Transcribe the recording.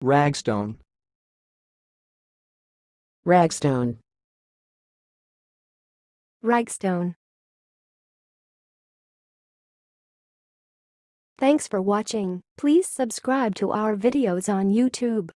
Ragstone. Ragstone. Ragstone. Thanks for watching. Please subscribe to our videos on YouTube.